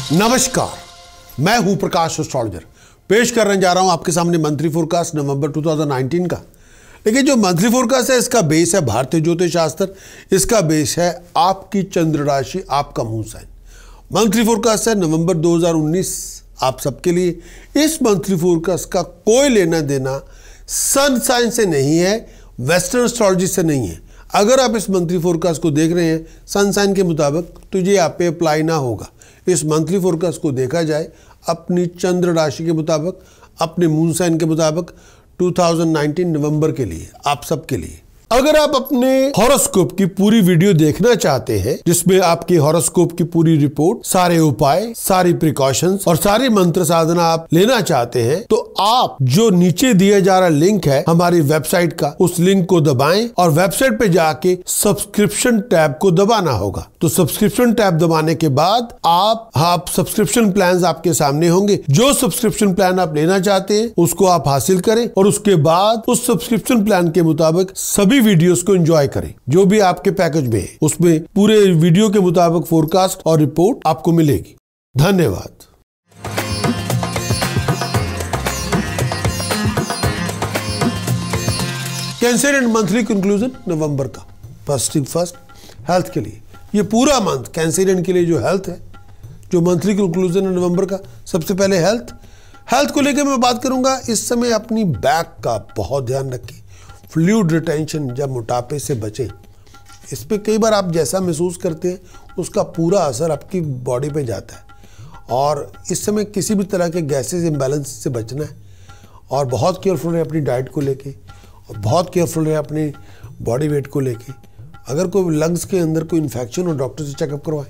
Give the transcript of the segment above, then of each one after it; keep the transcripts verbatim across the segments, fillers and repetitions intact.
नमस्कार, मैं हूं प्रकाश एस्ट्रोलॉजर। पेश करने जा रहा हूं आपके सामने मंथली फोरकास्ट नवंबर दो हज़ार उन्नीस का। लेकिन जो मंथली फोरकास्ट है इसका बेस है भारतीय ज्योतिष शास्त्र, इसका बेस है आपकी चंद्र राशि, आपका मून साइन। मंथली फोरकास्ट है नवंबर दो हज़ार उन्नीस आप सबके लिए। इस मंथली फोरकास्ट का कोई लेना देना सन साइन से नहीं है, वेस्टर्न एस्ट्रोलॉजी से नहीं है। अगर आप इस मंथली फोरकास्ट को देख रहे हैं सन साइन के मुताबिक तो ये आप पे अप्लाई ना होगा। इस मंथली फोरकास्ट को देखा जाए अपनी चंद्र राशि के मुताबिक, अपने मून साइन के मुताबिक दो हज़ार उन्नीस नवंबर के लिए, आप सब के लिए। अगर आप अपने हॉरोस्कोप की पूरी वीडियो देखना चाहते हैं जिसमें आपके हॉरोस्कोप की पूरी रिपोर्ट, सारे उपाय, सारी प्रिकॉशंस और सारी मंत्र साधना आप लेना चाहते हैं तो आप जो नीचे दिया जा रहा लिंक है हमारी वेबसाइट का, उस लिंक को दबाएं और वेबसाइट पे जाके सब्सक्रिप्शन टैब को दबाना होगा। तो सब्सक्रिप्शन टैब दबाने के बाद आप आप सब्सक्रिप्शन प्लान आपके सामने होंगे। जो सब्सक्रिप्शन प्लान आप लेना चाहते हैं उसको आप हासिल करें और उसके बाद उस सब्सक्रिप्शन प्लान के मुताबिक सभी वीडियोस को एंजॉय करें जो भी आपके पैकेज में है। उसमें पूरे वीडियो के मुताबिक फोरकास्ट और रिपोर्ट आपको मिलेगी। धन्यवाद। Cancer and monthly conclusion November का। फर्स्ट थिंग फर्स्ट, हेल्थ के लिए ये पूरा मंथ कैंसरियन के लिए जो हेल्थ है, जो मंथली कंक्लूजन है नवंबर का, सबसे पहले हेल्थ हेल्थ को लेकर मैं बात करूंगा। इस समय अपनी बैक का बहुत ध्यान रखें, फ्लूइड रिटेंशन, जब मोटापे से बचें। इस पे कई बार आप जैसा महसूस करते हैं उसका पूरा असर आपकी बॉडी पे जाता है और इस समय किसी भी तरह के गैसेस इम्बैलेंस से बचना है और बहुत केयरफुल रहे अपनी डाइट को लेके और बहुत केयरफुल रहे अपनी बॉडी वेट को लेके। अगर कोई लंग्स के अंदर कोई इन्फेक्शन हो डॉक्टर से चेकअप करवाएं।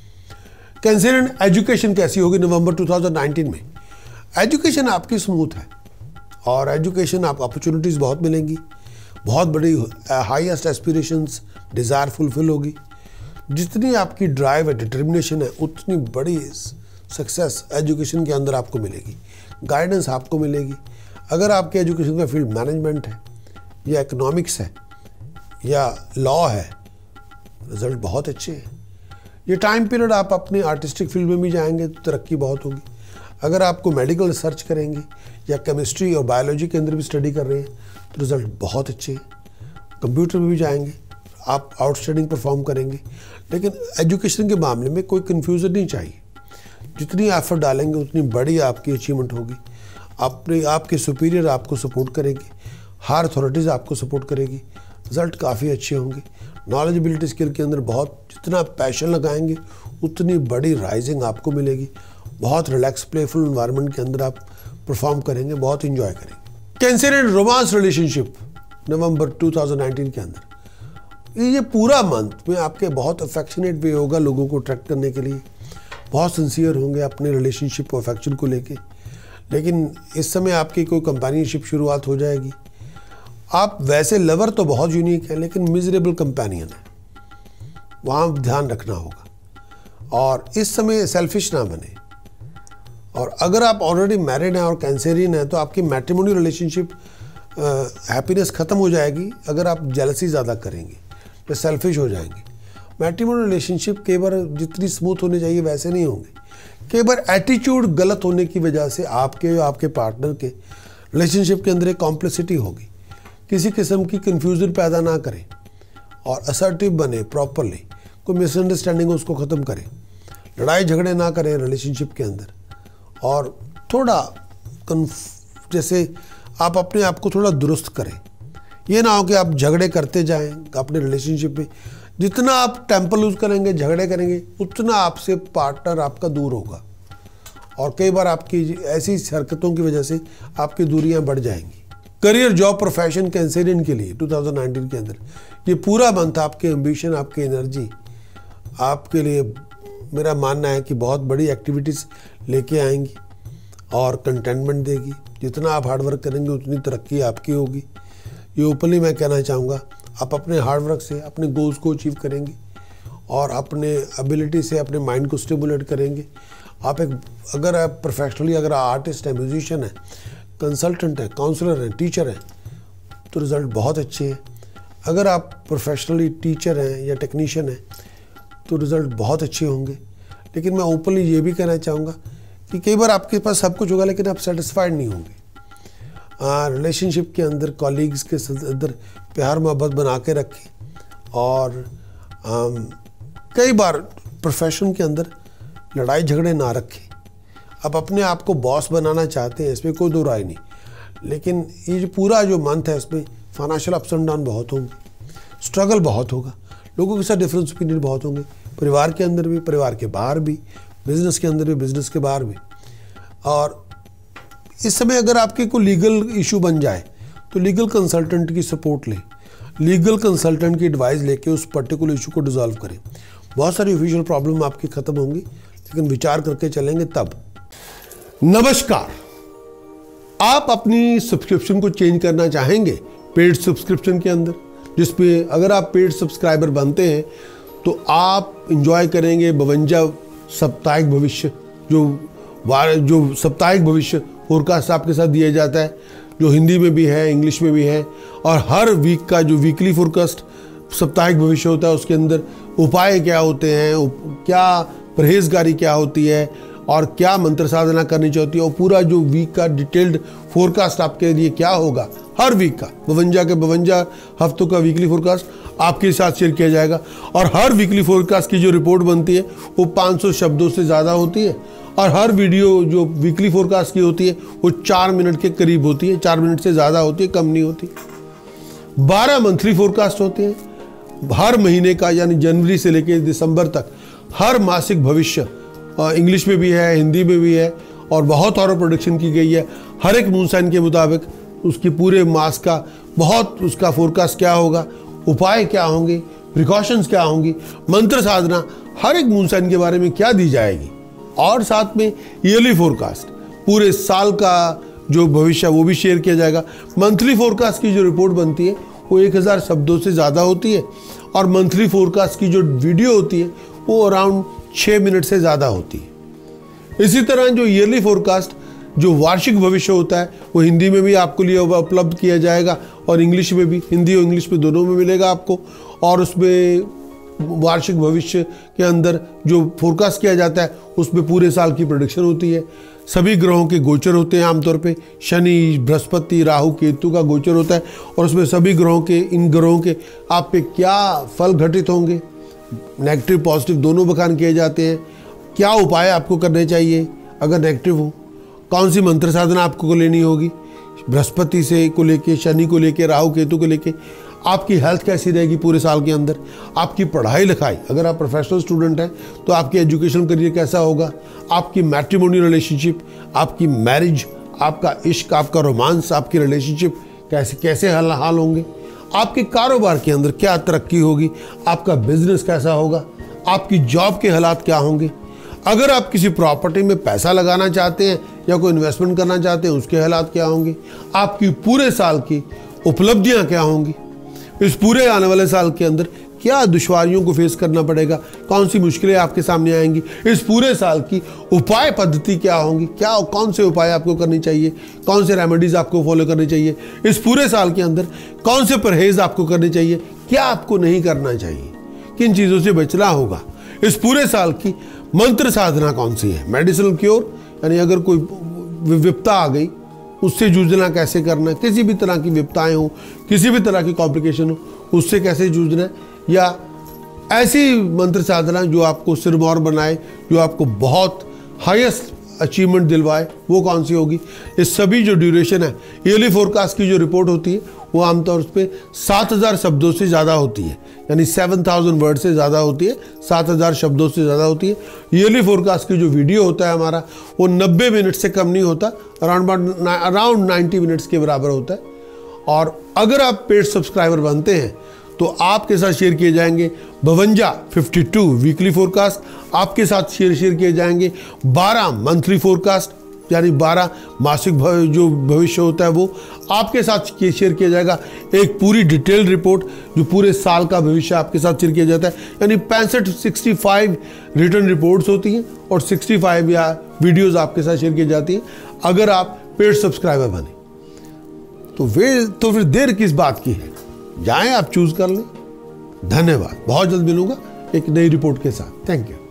कैंसरियन एजुकेशन कैसी होगी नवंबर दो हज़ार उन्नीस में? एजुकेशन आपकी स्मूथ है और एजुकेशन आप अपॉर्चुनिटीज़ बहुत मिलेंगी, बहुत बड़ी हाईएस्ट एस्पिरेशंस, डिज़ायर फुलफिल होगी। जितनी आपकी ड्राइव है, डिटर्मिनेशन है, उतनी बड़ी सक्सेस एजुकेशन के अंदर आपको मिलेगी, गाइडेंस आपको मिलेगी। अगर आपके एजुकेशन का फील्ड मैनेजमेंट है या इकोनॉमिक्स है या लॉ है, रिजल्ट बहुत अच्छे हैं। ये टाइम पीरियड आप अपने आर्टिस्टिक फील्ड में भी जाएंगे तो तरक्की बहुत होगी। अगर आपको मेडिकल रिसर्च करेंगे या केमिस्ट्री और बायोलॉजी के अंदर भी स्टडी कर रहे हैं तो रिजल्ट बहुत अच्छे हैं। कंप्यूटर में भी जाएंगे, आप आउटस्टैंडिंग परफॉर्म करेंगे। लेकिन एजुकेशन के मामले में कोई कन्फ्यूज़न नहीं चाहिए। जितनी एफर्ट डालेंगे उतनी बड़ी आपकी अचीवमेंट होगी। अपने आपके सुपीरियर आपको सपोर्ट करेंगे, हायर अथॉरिटीज़ आपको सपोर्ट करेगी, रिजल्ट काफ़ी अच्छे होंगे। नॉलेजबिलिटी स्किल के अंदर बहुत जितना पैशन लगाएंगे उतनी बड़ी राइजिंग आपको मिलेगी। बहुत रिलैक्स प्लेफुल एनवायरनमेंट के अंदर आप परफॉर्म करेंगे, बहुत इंजॉय करेंगे। Cancer and romance relationship November दो हज़ार उन्नीस के अंदर ये पूरा मंथ में आपके बहुत अफेक्शनेट वे होगा लोगों को अट्रैक्ट करने के लिए। बहुत सिंसियर होंगे अपने रिलेशनशिप को, अफेक्शन को लेके। लेकिन इस समय आपकी कोई कंपेनियनशिप शुरुआत हो जाएगी। आप वैसे लवर तो बहुत यूनिक है लेकिन मिजरेबल कंपेनियन है, वहाँ ध्यान रखना होगा। और इस समय सेल्फिश ना बने। और अगर आप ऑलरेडी मैरिड हैं और कैंसरियन हैं तो आपकी मैट्रिमोनियल रिलेशनशिप हैप्पीनेस ख़त्म हो जाएगी अगर आप जेलसी ज़्यादा करेंगे तो सेल्फिश हो जाएंगे। मैट्रिमोनियल रिलेशनशिप कई बार जितनी स्मूथ होनी चाहिए वैसे नहीं होंगे। कई बार एटीट्यूड गलत होने की वजह से आपके और आपके पार्टनर के रिलेशनशिप के अंदर एक कॉम्प्लेक्सिटी होगी। किसी किस्म की कन्फ्यूज़न पैदा ना करें और असर्टिव बने प्रॉपरली। कोई मिसअंडरस्टैंडिंग उसको ख़त्म करें, लड़ाई झगड़े ना करें रिलेशनशिप के अंदर। और थोड़ा जैसे आप अपने आप को थोड़ा दुरुस्त करें। ये ना हो कि आप झगड़े करते जाएं अपने रिलेशनशिप में। जितना आप टेम्पर लूज करेंगे, झगड़े करेंगे, उतना आपसे पार्टनर आपका दूर होगा और कई बार आपकी ऐसी हरकतों की वजह से आपकी दूरियां बढ़ जाएंगी। करियर, जॉब, प्रोफेशन कैंसरियन के लिए दो हज़ार उन्नीस के अंदर ये पूरा मंथ आपके एम्बिशन, आपकी एनर्जी आपके लिए मेरा मानना है कि बहुत बड़ी एक्टिविटीज़ लेके आएंगी और कंटेनमेंट देगी। जितना आप हार्डवर्क करेंगे उतनी तरक्की आपकी होगी। ये ओपनली मैं कहना चाहूँगा, आप अपने हार्डवर्क से अपने गोल्स को अचीव करेंगे और अपने एबिलिटी से अपने माइंड को स्टिमुलेट करेंगे। आप एक अगर आप प्रोफेशनली अगर आर्टिस्ट हैं, म्यूजिशियन हैं, कंसल्टेंट हैं, काउंसलर हैं, टीचर हैं तो रिज़ल्ट बहुत अच्छे हैं। अगर आप प्रोफेशनली टीचर हैं या टेक्नीशियन हैं तो रिज़ल्ट बहुत अच्छे होंगे। लेकिन मैं ओपनली ये भी कहना चाहूँगा कि कई बार आपके पास सब कुछ होगा लेकिन आप सेटिस्फाइड नहीं होंगे। रिलेशनशिप के अंदर, कॉलीग्स के अंदर प्यार मोहब्बत बना के रखें। और आ, कई बार प्रोफेशन के अंदर लड़ाई झगड़े ना रखें। आप अपने आप को बॉस बनाना चाहते हैं, इसमें कोई दो राय नहीं, लेकिन ये जो पूरा जो मंथ है इसमें फाइनेंशियल अप्स एंड डाउन बहुत होंगे, स्ट्रगल बहुत होगा, लोगों के साथ डिफरेंस ओपिनियन बहुत होंगे, परिवार के अंदर भी, परिवार के बाहर भी, बिजनेस के अंदर भी, बिजनेस के बाहर भी। और इस समय अगर आपके कोई लीगल इशू बन जाए तो लीगल कंसल्टेंट की सपोर्ट लें, लीगल कंसल्टेंट की एडवाइस लेके उस पर्टिकुलर इशू को डिसॉल्व करें। बहुत सारी ऑफिशियल प्रॉब्लम आपकी खत्म होंगी, लेकिन विचार करके चलेंगे तब। नमस्कार, आप अपनी सब्सक्रिप्शन को चेंज करना चाहेंगे पेड सब्सक्रिप्शन के अंदर, जिसपे अगर आप पेड सब्सक्राइबर बनते हैं तो आप इंजॉय करेंगे बवंजा साप्ताहिक भविष्य, जो वार जो साप्ताहिक भविष्य फोरकास्ट आपके साथ दिया जाता है, जो हिंदी में भी है, इंग्लिश में भी है। और हर वीक का जो वीकली फोरकास्ट साप्ताहिक भविष्य होता है उसके अंदर उपाय क्या होते हैं, क्या परहेजगारी क्या होती है और क्या मंत्र साधना करनी चाहिए, और पूरा जो वीक का डिटेल्ड फोरकास्ट आपके लिए क्या होगा, हर वीक का बवंजा के बवंजा हफ्तों का वीकली फोरकास्ट आपके साथ शेयर किया जाएगा। और हर वीकली फोरकास्ट की जो रिपोर्ट बनती है वो पाँच सौ शब्दों से ज़्यादा होती है, और हर वीडियो जो वीकली फोरकास्ट की होती है वो चार मिनट के करीब होती है, चार मिनट से ज़्यादा होती है, कम नहीं होती। बारह मंथली फोरकास्ट होते हैं हर महीने का, यानी जनवरी से लेकर दिसंबर तक हर मासिक भविष्य इंग्लिश में भी है, हिंदी में भी है, और बहुत और प्रोडक्शन की गई है। हर एक मून साइन के मुताबिक उसके पूरे मास का बहुत उसका फोरकास्ट क्या होगा, उपाय क्या होंगे, प्रिकॉशंस क्या होंगी, मंत्र साधना हर एक मून साइन के बारे में क्या दी जाएगी, और साथ में ईयरली फोरकास्ट पूरे साल का जो भविष्य वो भी शेयर किया जाएगा। मंथली फोरकास्ट की जो रिपोर्ट बनती है वो एक हज़ार शब्दों से ज़्यादा होती है, और मंथली फोरकास्ट की जो वीडियो होती है वो अराउंड छः मिनट से ज़्यादा होती है। इसी तरह जो ईयरली फोरकास्ट जो वार्षिक भविष्य होता है वो हिंदी में भी आपको लिए उपलब्ध किया जाएगा, और इंग्लिश में भी, हिंदी और इंग्लिश में दोनों में मिलेगा आपको। और उसमें वार्षिक भविष्य के अंदर जो फोरकास्ट किया जाता है उसमें पूरे साल की प्रेडिक्शन होती है। सभी ग्रहों के गोचर होते हैं, आमतौर पे शनि, बृहस्पति, राहु, केतु का गोचर होता है, और उसमें सभी ग्रहों के, इन ग्रहों के आप पे क्या फल घटित होंगे, नेगेटिव पॉजिटिव दोनों बखान किए जाते हैं। क्या उपाय आपको करने चाहिए अगर नेगेटिव हो, कौन सी मंत्र साधना आपको लेनी होगी, बृहस्पति से को लेके, शनि को लेके, राहु केतु को लेके, आपकी हेल्थ कैसी रहेगी पूरे साल के अंदर, आपकी पढ़ाई लिखाई, अगर आप प्रोफेशनल स्टूडेंट हैं तो आपकी एजुकेशन करियर कैसा होगा, आपकी मैट्रिमोनियल रिलेशनशिप, आपकी मैरिज, आपका इश्क, आपका रोमांस, आपकी रिलेशनशिप कैसे कैसे हाल हाल होंगे, आपके कारोबार के अंदर क्या तरक्की होगी, आपका बिजनेस कैसा होगा, आपकी जॉब के हालात क्या होंगे, अगर आप किसी प्रॉपर्टी में पैसा लगाना चाहते हैं या कोई इन्वेस्टमेंट करना चाहते हैं उसके हालात क्या होंगे, आपकी पूरे साल की उपलब्धियां क्या होंगी, इस पूरे आने वाले साल के अंदर क्या दुश्वारियों को फेस करना पड़ेगा, कौन सी मुश्किलें आपके सामने आएंगी, इस पूरे साल की उपाय पद्धति क्या होंगी, क्या कौन से उपाय आपको करनी चाहिए, कौन से रेमेडीज आपको फॉलो करनी चाहिए, इस पूरे साल के अंदर कौन से परहेज आपको करने चाहिए, क्या आपको नहीं करना चाहिए, किन चीज़ों से बचना होगा, इस पूरे साल की मंत्र साधना कौन सी है, मेडिसिनल क्योर, यानी अगर कोई विपदा आ गई उससे जूझना कैसे करना है, किसी भी तरह की विपदाएं हो, किसी भी तरह की कॉम्प्लिकेशन हो उससे कैसे जूझना है, या ऐसी मंत्र साधना जो आपको सिरमौर बनाए, जो आपको बहुत हाईएस्ट अचीवमेंट दिलवाए, वो कौन सी होगी। इस सभी जो ड्यूरेशन है, ईयरली फोरकास्ट की जो रिपोर्ट होती है वो आमतौर पे सात हज़ार शब्दों से ज़्यादा होती है, यानी सेवन थाउजेंड वर्ड से ज़्यादा होती है, सात हज़ार शब्दों से ज़्यादा होती है। ईयरली फोरकास्ट की जो वीडियो होता है हमारा वो नब्बे मिनट से कम नहीं होता, अराउंड अराउंड नाइन्टी मिनट्स के बराबर होता है। और अगर आप पेड सब्सक्राइबर बनते हैं तो आपके साथ शेयर किए जाएंगे बवंजा फिफ्टी टू वीकली फोरकास्ट, आपके साथ शेयर शेयर किए जाएंगे बारह मंथली फोरकास्ट, यानी बारह मासिक जो भविष्य होता है वो आपके साथ शेयर किया जाएगा, एक पूरी डिटेल रिपोर्ट जो पूरे साल का भविष्य आपके साथ शेयर किया जाता है, यानी पैंसठ सिक्सटी फाइव रिटर्न रिपोर्ट्स होती हैं और सिक्सटी फाइव या वीडियोस आपके साथ शेयर की जाती है अगर आप पेड सब्सक्राइबर बने। तो वे तो फिर देर किस बात की है, जाएं आप चूज कर लें। धन्यवाद, बहुत जल्द मिलूंगा एक नई रिपोर्ट के साथ। Thank you.